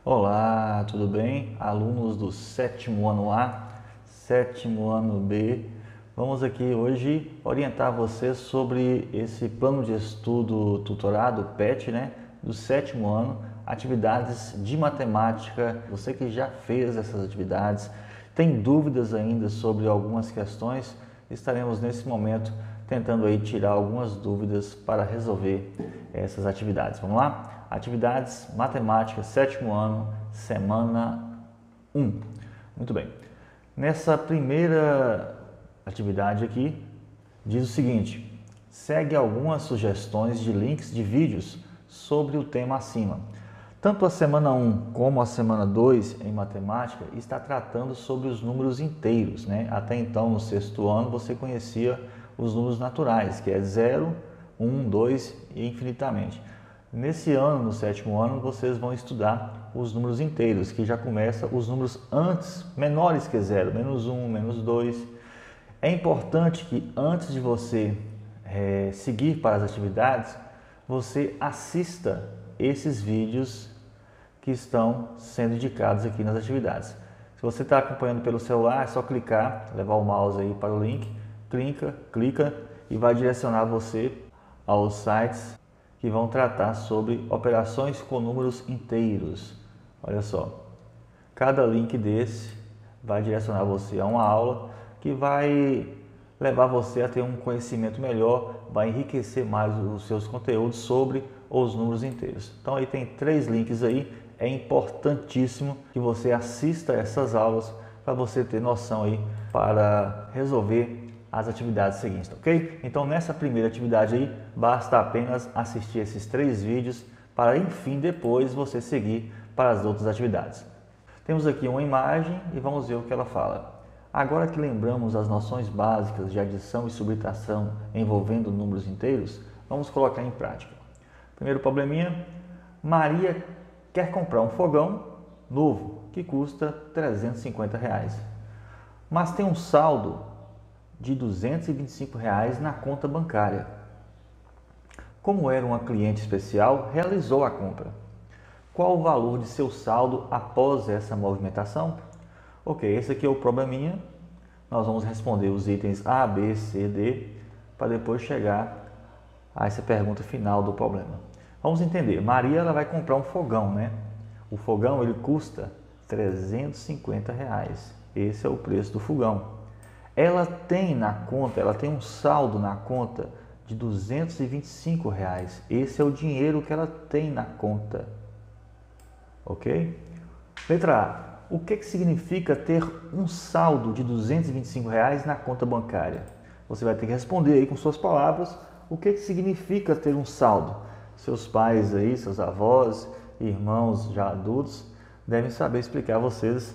Olá, tudo bem? Alunos do sétimo ano A, sétimo ano B. Vamos aqui hoje orientar você sobre esse plano de estudo tutorado, PET, do sétimo ano, atividades de matemática. Você que já fez essas atividades, tem dúvidas ainda sobre algumas questões, estaremos nesse momento tentando aí tirar algumas dúvidas para resolver essas atividades. Vamos lá? Atividades matemáticas, sétimo ano, semana 1. Muito bem. Nessa primeira atividade aqui, diz o seguinte: segue algumas sugestões de links de vídeos sobre o tema acima. Tanto a semana 1 como a semana 2 em matemática está tratando sobre os números inteiros, Até então, no sexto ano, você conhecia os números naturais, que é 0, 1, 2 e infinitamente. Nesse ano, no sétimo ano, vocês vão estudar os números inteiros, que já começa os números antes, menores que 0, menos 1, menos 2. É importante que antes de você seguir para as atividades, você assista esses vídeos que estão sendo indicados aqui nas atividades. Se você está acompanhando pelo celular, é só clicar, levar o mouse aí para o link, clica e vai direcionar você aos sites que vão tratar sobre operações com números inteiros. Olha só, cada link desse vai direcionar você a uma aula que vai levar você a ter um conhecimento melhor, vai enriquecer mais os seus conteúdos sobre os números inteiros. Então aí tem 3 links aí, é importantíssimo que você assista essas aulas para você ter noção aí para resolver as atividades seguintes, ok? Então nessa primeira atividade aí, basta apenas assistir esses 3 vídeos para enfim depois você seguir para as outras atividades. Temos aqui uma imagem e vamos ver o que ela fala. Agora que lembramos as noções básicas de adição e subtração envolvendo números inteiros, vamos colocar em prática. Primeiro probleminha: Maria quer comprar um fogão novo que custa R$350, mas tem um saldo de R$225 na conta bancária. Como era uma cliente especial, realizou a compra. Qual o valor de seu saldo após essa movimentação? Ok, esse aqui é o probleminha. Nós vamos responder os itens A, B, C, D, para depois chegar a essa pergunta final do problema. Vamos entender. Maria ela vai comprar um fogão, O fogão ele custa R$350. Esse é o preço do fogão. Ela tem na conta, ela tem um saldo na conta de R$225. Esse é o dinheiro que ela tem na conta. Ok? Letra A. O que significa ter um saldo de R$225 na conta bancária? Você vai ter que responder aí com suas palavras o que significa ter um saldo. Seus pais aí, seus avós, irmãos já adultos, devem saber explicar a vocês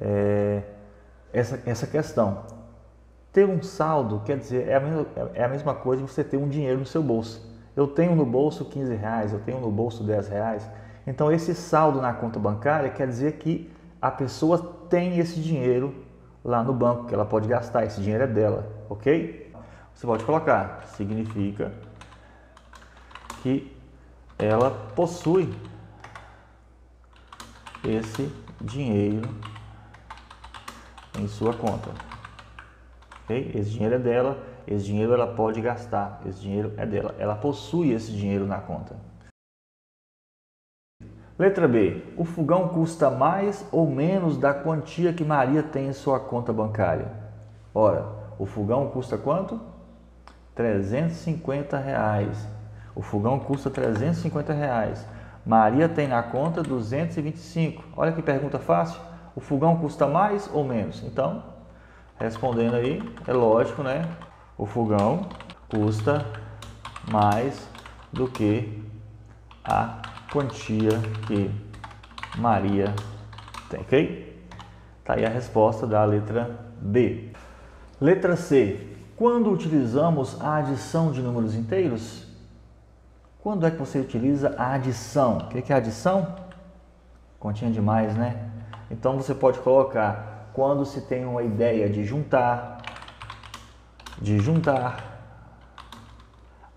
essa questão. Ter um saldo quer dizer, é a mesma coisa que você ter um dinheiro no seu bolso. Eu tenho no bolso R$15, eu tenho no bolso R$10. Então esse saldo na conta bancária quer dizer que a pessoa tem esse dinheiro lá no banco, que ela pode gastar, esse dinheiro é dela, ok? Você pode colocar, significa que ela possui esse dinheiro em sua conta. Okay? Esse dinheiro é dela, esse dinheiro ela pode gastar, esse dinheiro é dela, ela possui esse dinheiro na conta. Letra B. O fogão custa mais ou menos da quantia que Maria tem em sua conta bancária? Ora, o fogão custa quanto? R$350. O fogão custa R$350. Maria tem na conta 225. Olha que pergunta fácil. O fogão custa mais ou menos? Então, respondendo aí, é lógico, O fogão custa mais do que a quantia que Maria tem, ok? Tá aí a resposta da letra B. Letra C. Quando utilizamos a adição de números inteiros? Quando é que você utiliza a adição? O que é adição? Continha demais, Então você pode colocar quando se tem uma ideia de juntar,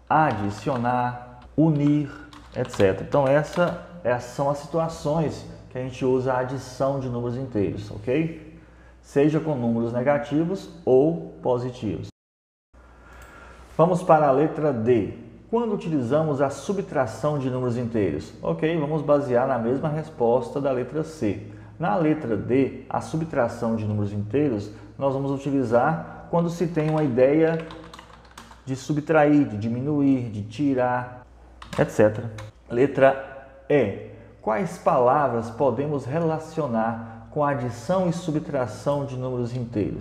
adicionar, unir, etc. Então essas são as situações que a gente usa a adição de números inteiros, ok? Seja com números negativos ou positivos. Vamos para a letra D. Quando utilizamos a subtração de números inteiros? Ok, vamos basear na mesma resposta da letra C. Na letra D, a subtração de números inteiros, nós vamos utilizar quando se tem uma ideia de subtrair, de diminuir, de tirar, etc. Letra E. Quais palavras podemos relacionar com adição e subtração de números inteiros?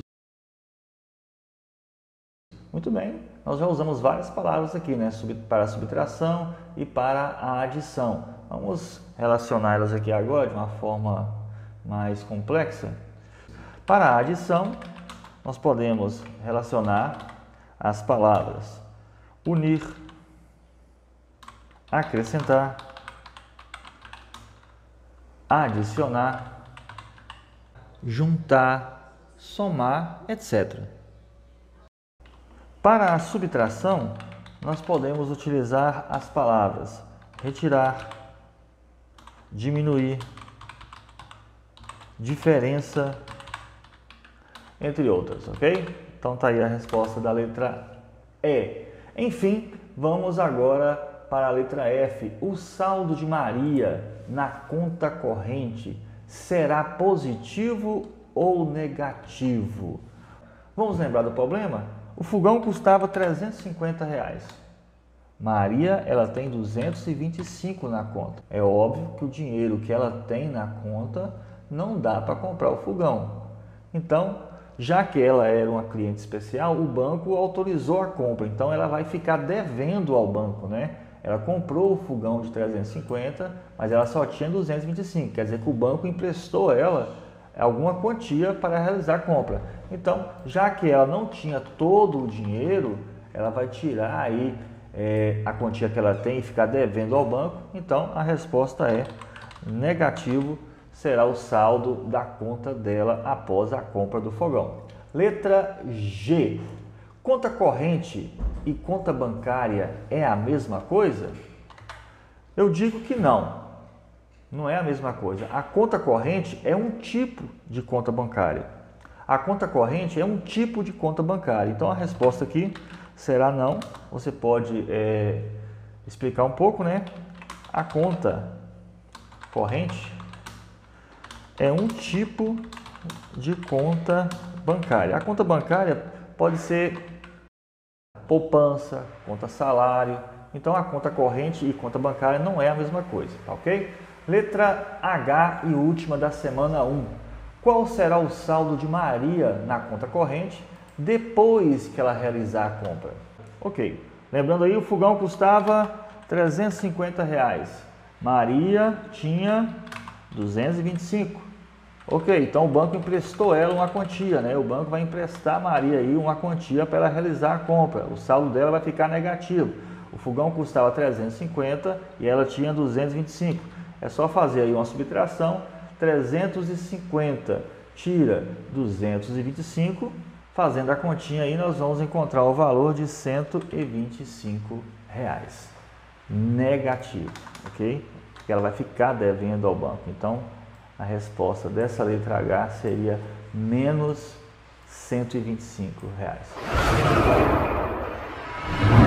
Muito bem, nós já usamos várias palavras aqui, né? Para a subtração e para a adição. Vamos relacioná-las aqui agora de uma forma mais complexa. Para a adição, nós podemos relacionar as palavras unir, acrescentar, adicionar, juntar, somar, etc. Para a subtração, nós podemos utilizar as palavras retirar, diminuir, diferença, entre outras, ok? Então tá aí a resposta da letra E. Enfim, vamos agora para a letra F. O saldo de Maria na conta corrente será positivo ou negativo? Vamos lembrar do problema? O fogão custava R$350. Maria, ela tem 225 na conta. É óbvio que o dinheiro que ela tem na conta não dá para comprar o fogão. Então, já que ela era uma cliente especial, o banco autorizou a compra. Então, ela vai ficar devendo ao banco, né? Ela comprou o fogão de 350, mas ela só tinha 225. Quer dizer que o banco emprestou a ela alguma quantia para realizar a compra. Então, já que ela não tinha todo o dinheiro, ela vai tirar aí a quantia que ela tem e ficar devendo ao banco. Então, a resposta é negativo, será o saldo da conta dela após a compra do fogão. Letra G. Conta corrente e conta bancária é a mesma coisa? Eu digo que não. Não é a mesma coisa. A conta corrente é um tipo de conta bancária. A conta corrente é um tipo de conta bancária. Então, a resposta aqui será não. Você pode explicar um pouco, né? A conta corrente é um tipo de conta bancária. A conta bancária pode ser poupança, conta salário. Então, a conta corrente e conta bancária não é a mesma coisa, tá ok? Letra H e última da semana 1. Qual será o saldo de Maria na conta corrente depois que ela realizar a compra? Ok, lembrando aí, o fogão custava R$350. Maria tinha 225. Ok, então o banco emprestou ela uma quantia, né? O banco vai emprestar a Maria aí uma quantia para ela realizar a compra. O saldo dela vai ficar negativo. O fogão custava 350 e ela tinha 225. É só fazer aí uma subtração, 350 tira 225, fazendo a continha aí nós vamos encontrar o valor de R$125. Negativo, ok? Porque ela vai ficar devendo ao banco. Então, a resposta dessa letra H seria menos R$125.